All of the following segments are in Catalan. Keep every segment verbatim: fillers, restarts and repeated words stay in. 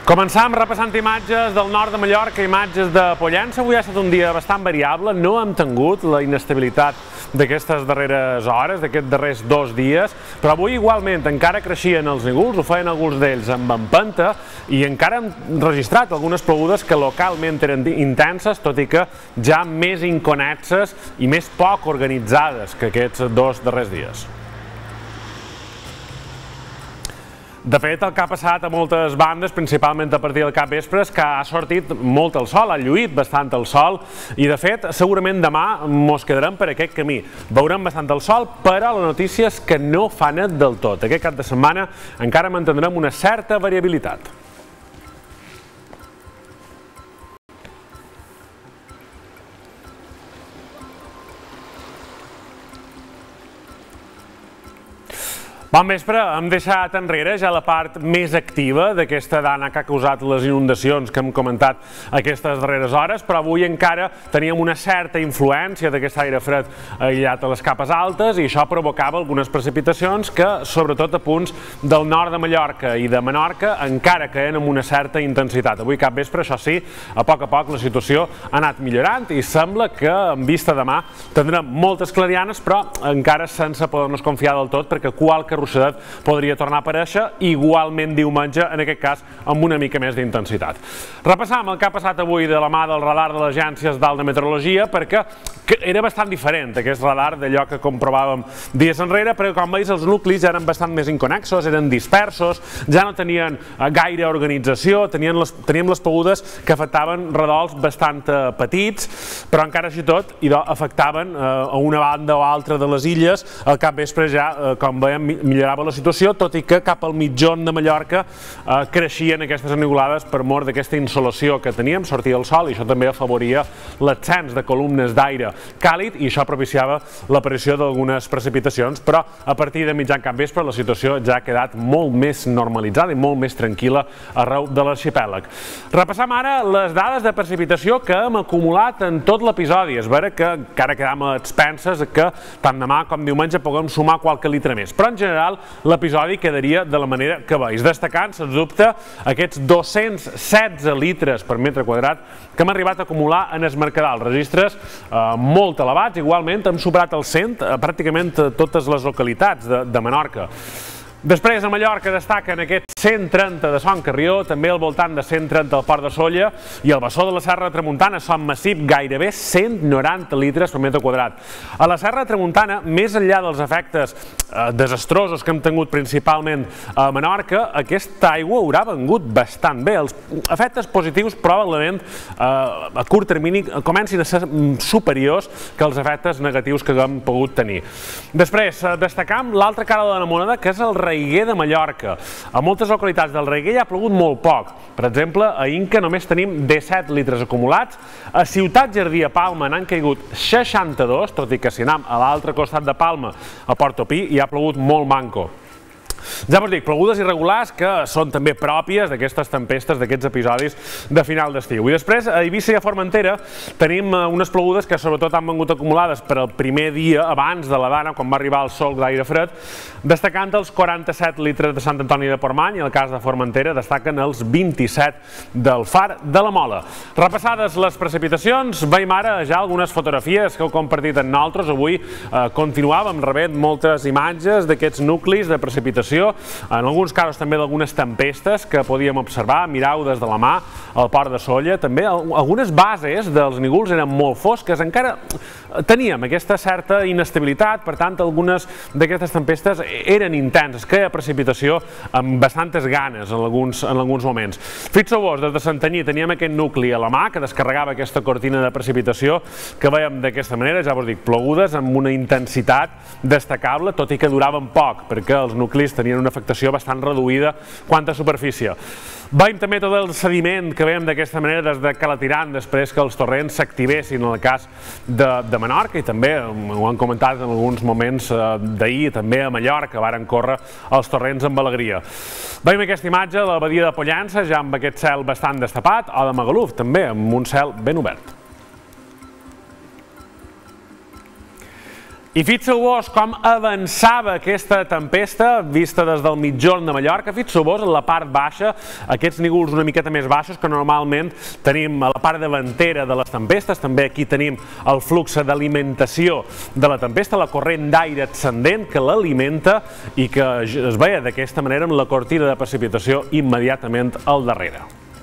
Començam repassant imatges del nord de Mallorca, imatges de Pollença. Avui ha estat un dia bastant variable, no hem tingut la inestabilitat d'aquestes darreres hores, d'aquests darrers dos dies, però avui igualment encara creixien els nígols, ho feien alguns d'ells amb empenta i encara hem registrat algunes plogudes que localment eren intenses, tot i que ja més inconnexes i més poc organitzades que aquests dos darrers dies. De fet, el que ha passat a moltes bandes, principalment a partir del capvespre, és que ha sortit molt el sol, ha lluït bastant el sol i, de fet, segurament demà mos quedarem per aquest camí. Veurem bastant el sol, però la notícia és que no fa net del tot. Aquest cap de setmana encara mantindrem una certa variabilitat. Bon vespre, hem deixat enrere ja la part més activa d'aquesta dana que ha causat les inundacions que hem comentat aquestes darreres hores, però avui encara teníem una certa influència d'aquest aire fred aïllat a les capes altes i això provocava algunes precipitacions que, sobretot a punts del nord de Mallorca i de Menorca, encara caien amb una certa intensitat. Avui cap vespre, això sí, a poc a poc la situació ha anat millorant i sembla que en vista demà tindrem moltes clarianes, però encara sense poder-nos confiar del tot perquè qualque russedet podria tornar a aparèixer, igualment diumenge, en aquest cas, amb una mica més d'intensitat. Repassam el que ha passat avui de la mà del radar de les agències d'alt de meteorologia, perquè era bastant diferent aquest radar d'allò que comprovàvem dies enrere, perquè com veus els nuclis eren bastant més inconnexos, eren dispersos, ja no tenien gaire organització, teníem les plogudes que afectaven redols bastant petits, però encara així tot afectaven a una banda o altra de les illes. Al capvespre ja, com veiem, millorava la situació, tot i que cap al mitjon de Mallorca creixien aquestes ennuvolades per mort d'aquesta insolació que teníem, sortia el sol i això també afavoria l'ascens de columnes d'aire càlid i això propiciava l'aparició d'algunes precipitacions, però a partir de mitjan capvespre la situació ja ha quedat molt més normalitzada i molt més tranquil·la arreu de l'arxipèlag. Repassam ara les dades de precipitació que hem acumulat en tot l'episodi. És vera que encara quedam a expenses que tant demà com diumenge puguem sumar qualque litre més, però en general l'episodi quedaria de la manera que veus, destacant, sens dubte, aquests dos-cents setze litres per metre quadrat que hem arribat a acumular en el Mercadal. Registres molt elevats, igualment hem superat el cent a pràcticament totes les localitats de Menorca. Després, a Mallorca destaquen aquests cent trenta de Son Carrió, també al voltant de cent trenta al Port de Sóller i al Bassó de la Serra de Tramuntana, Son Massip, gairebé cent noranta litres per metre quadrat. A la Serra de Tramuntana, més enllà dels efectes desastrosos que hem tingut principalment a Menorca, aquesta aigua haurà vengut bastant bé. Els efectes positius probablement a curt termini comencin a ser superiors que els efectes negatius que hem pogut tenir. Després, destacam l'altra cara de la moneda, que és el Reguer de Mallorca. A moltes localitats del Reguer ja ha plogut molt poc. Per exemple, a Inca només tenim disset litres acumulats. A Ciutat Jardí, a Palma, n'han caigut seixanta-dos, tot i que si anem a l'altre costat de Palma, a Portopí, hi ha plogut molt manco. Ja vos dic, plogudes irregulars que són també pròpies d'aquestes tempestes, d'aquests episodis de final d'estiu. I després, a Eivissa i a Formentera, tenim unes plogudes que sobretot han vengut acumulades per al primer dia abans de la dana, quan va arribar el sol d'aire fred, destacant els quaranta-set litres de Sant Antoni de Portmany i en el cas de Formentera destaquen els vint-i-set del Far de la Mola. Repassades les precipitacions, veiem ara ja algunes fotografies que heu compartit amb nosaltres. Avui continuàvem rebent moltes imatges d'aquests nuclis de precipitació, en alguns casos també d'algunes tempestes que podíem observar, mirau des de la mà al Port de Sóller. També algunes bases dels nígols eren molt fosques, encara teníem aquesta certa inestabilitat, per tant algunes d'aquestes tempestes eren intenses, que hi ha precipitació amb bastantes ganes en alguns moments. Fixeu-vos, des de Santanyí teníem aquest nucli a la mà que descarregava aquesta cortina de precipitació que veiem d'aquesta manera, ja vos dic, plogudes amb una intensitat destacable, tot i que duraven poc, perquè els nuclis tenien una afectació bastant reduïda quant a superfície. Veiem també tot el sediment que veiem d'aquesta manera des de Calatiran, després que els torrents s'activessin en el cas de Menorca i també, ho han comentat en alguns moments d'ahir, també a Mallorca varen córrer els torrents amb alegria. Veiem aquesta imatge de la badia de Pollença, ja amb aquest cel bastant destapat, o de Magaluf, també, amb un cel ben obert. I fixeu-vos com avançava aquesta tempesta vista des del mitjorn de Mallorca. Fixeu-vos en la part baixa, aquests nígols una miqueta més baixos que normalment tenim a la part davantera de les tempestes. També aquí tenim el flux d'alimentació de la tempesta, la corrent d'aire ascendent que l'alimenta i que es veia d'aquesta manera amb la cortina de precipitació immediatament al darrere.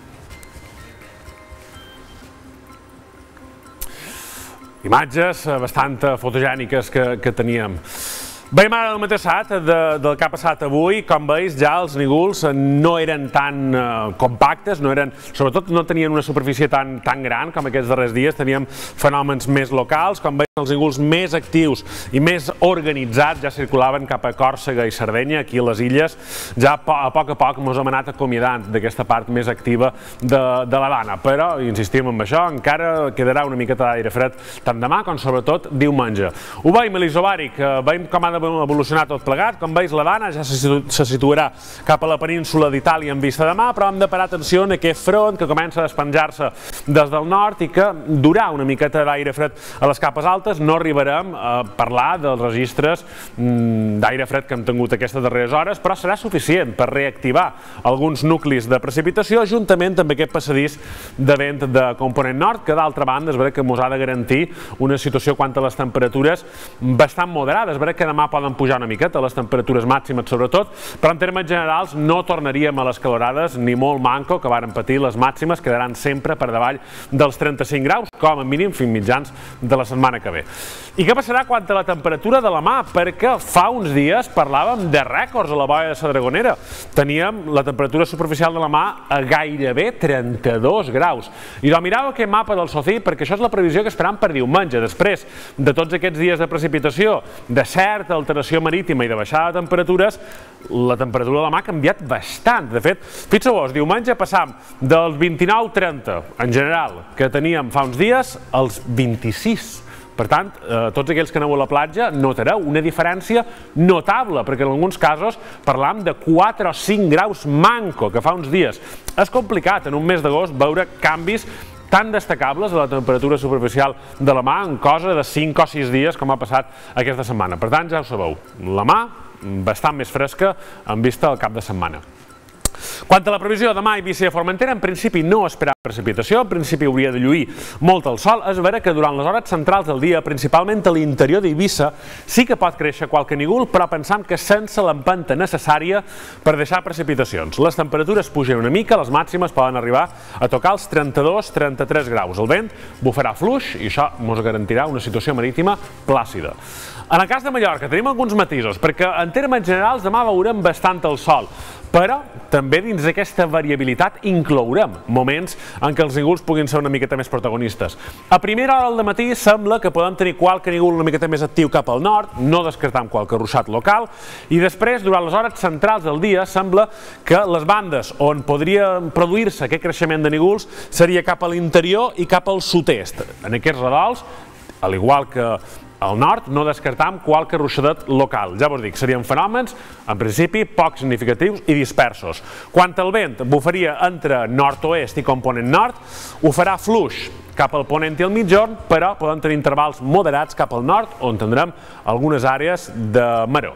Imatges bastant fotogèniques que teníem. Veiem ara el mateixat del que ha passat avui. Com veus, ja els nígols no eren tan compactes, sobretot no tenien una superfície tan gran com aquests darrers dies, teníem fenòmens més locals. Com veus, els nígols més actius i més organitzats ja circulaven cap a Còrsega i Sardenya, aquí a les illes. Ja a poc a poc ens hem anat acomiadant d'aquesta part més activa de l'Havana, però, insistim en això, encara quedarà una miqueta d'aire fred tant demà com sobretot diumenge. Ho veiem a l'Isobàric, veiem com ha evolucionar tot plegat. Com veus, l'Havana ja se situarà cap a la península d'Itàlia en vista de mà, però hem de parar atenció en aquest front que comença a despenjar-se des del nord i que durà una miqueta d'aire fred a les capes altes. No arribarem a parlar dels registres d'aire fred que hem tingut aquestes darreres hores, però serà suficient per reactivar alguns nuclis de precipitació juntament amb aquest passadís de vent de component nord, que d'altra banda és veritat que ens ha de garantir una situació quant a les temperatures bastant moderades. És veritat que demà poden pujar una miqueta, les temperatures màximes sobretot, però en termes generals no tornaríem a les calorades ni molt manco que varen patir. Les màximes quedaran sempre per davall dels trenta-cinc graus, com a mínim fins mitjans de la setmana que ve. I què passarà quant a la temperatura de la mà? Perquè fa uns dies parlàvem de rècords a la boia de la Dragonera. Teníem la temperatura superficial de la mà a gairebé trenta-dos graus. I doncs mireu aquest mapa del SOCIP, perquè això és la previsió que esperam per diumenge. Després de tots aquests dies de precipitació, de certa alteració marítima i de baixada de temperatures, la temperatura de la mà ha canviat bastant. De fet, fixeu-vos, diumenge passam dels vint-i-nou a trenta, en general, que teníem fa uns dies, als vint-i-sis. Per tant, tots aquells que aneu a la platja notareu una diferència notable, perquè en alguns casos parlam de quatre o cinc graus manco, que fa uns dies. És complicat en un mes d'agost veure canvis tan destacables de la temperatura superficial de la mà en cosa de cinc o sis dies com ha passat aquesta setmana. Per tant, ja ho sabeu, la mà bastant més fresca en vista al cap de setmana. Quant a la previsió de demà a Eivissa i a Formentera, en principi no esperam precipitació, en principi hauria de lluir molt el sol. És vera que durant les hores centrals del dia, principalment a l'interior d'Eivissa, sí que pot créixer qualque nígol, però pensam que sense l'empenta necessària per deixar precipitacions. Les temperatures pugen una mica, les màximes poden arribar a tocar els trenta-dos a trenta-tres graus. El vent bufarà fluix i això ens garantirà una situació marítima plàcida. En el cas de Mallorca tenim alguns matisos, perquè en termes generals demà veurem bastant el sol, però també dins d'aquesta variabilitat inclourem moments en què els nígols puguin ser una miqueta més protagonistes. A primera hora del matí sembla que podem tenir qualque nígol una miqueta més actiu cap al nord, no descartam qualque ruixat local, i després, durant les hores centrals del dia, sembla que les bandes on podria produir-se aquest creixement de nígols seria cap a l'interior i cap al sud-est. En aquests redols, al igual que al nord, no descartam qualque ruixadet local. Ja vos dic, serien fenòmens, en principi, poc significatius i dispersos. Quant al vent, bufaria entre nord-oest i component nord, ho farà fluix cap al ponent i al mitjorn, però poden tenir intervals moderats cap al nord, on tindrem algunes àrees de maror.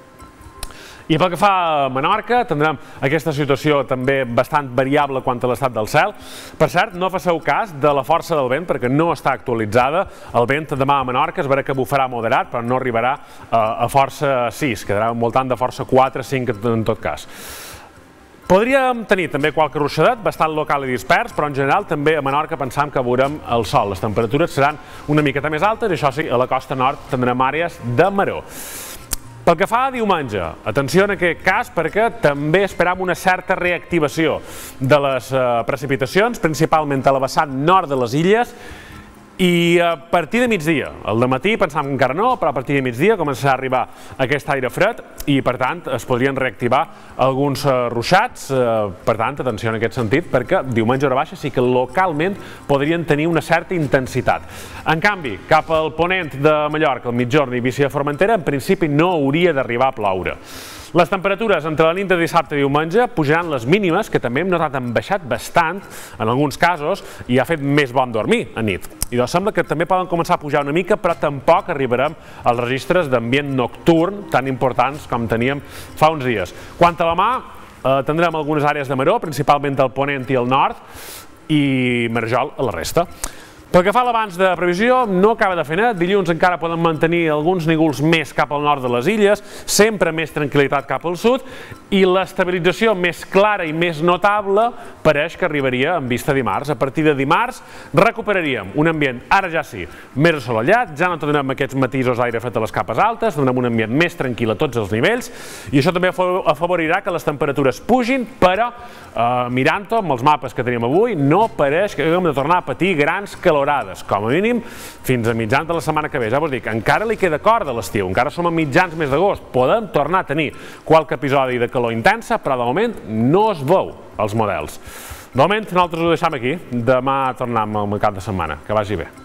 I pel que fa a Menorca, tindrem aquesta situació també bastant variable quant a l'estat del cel. Per cert, no faceu cas de la força del vent, perquè no està actualitzada. El vent demà a Menorca es verà que bufarà moderat, però no arribarà a força sis, quedarà al voltant de força quatre cinc en tot cas. Podríem tenir també qualque ruixadet, bastant local i dispers, però en general també a Menorca pensam que veurem el sol. Les temperatures seran una miqueta més altes i això sí, a la costa nord tindrem àrees de maror. Pel que fa a diumenge, atenció en aquest cas perquè també esperam una certa reactivació de les precipitacions, principalment a la vessant nord de les illes, i a partir de migdia. Al dematí pensàvem que encara no, però a partir de migdia començarà a arribar aquest aire fred i, per tant, es podrien reactivar alguns ruixats. Per tant, atenció en aquest sentit, perquè diumenge hora baixa sí que localment podrien tenir una certa intensitat. En canvi, cap al ponent de Mallorca, al mitjorn i Eivissa i Formentera, en principi no hauria d'arribar a ploure. Les temperatures entre la nit de dissabte i diumenge pujaran les mínimes, que també hem notat han baixat bastant, en alguns casos, i ha fet més bon dormir a nit. I doncs sembla que també poden començar a pujar una mica, però tampoc arribarem als registres d'ambient nocturn tan importants com teníem fa uns dies. Quant a la mà, eh, tindrem algunes àrees de maror, principalment al ponent i al nord, i marjol a la resta. Pel que fa a l'abans de previsió, no acaba de fer net. Dilluns encara poden mantenir alguns nígols més cap al nord de les illes, sempre més tranquil·litat cap al sud, i l'estabilització més clara i més notable pareix que arribaria en vista dimarts. A partir de dimarts recuperaríem un ambient, ara ja sí, més assolellat, ja no tindrem aquests matisos d'aire fet a les capes altes, tindrem un ambient més tranquil a tots els nivells, i això també afavorirà que les temperatures pugin, però eh, mirant-ho amb els mapes que tenim avui, no pareix que haguem de tornar a patir grans calorades, com a mínim fins a mitjans de la setmana que ve. Ja vos dic, encara li queda cor de l'estiu, encara som a mitjans mes d'agost, podem tornar a tenir qualque episodi de calor intensa, però de moment no es veu els models. De moment, nosaltres ho deixem aquí. Demà tornem al cap de setmana. Que vagi bé.